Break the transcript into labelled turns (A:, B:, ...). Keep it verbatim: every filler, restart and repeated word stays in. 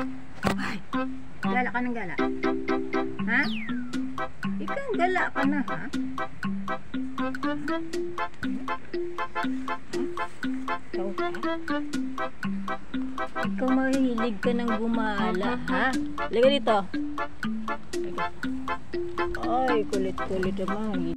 A: Ay, gala ka ng gala. Ha? Ikaw, gala ka na, ha? Ikaw, ha? Ikaw mahilig ka ng gumala, ha? Liga dito. Liga. Ay, kulit-kulit naman.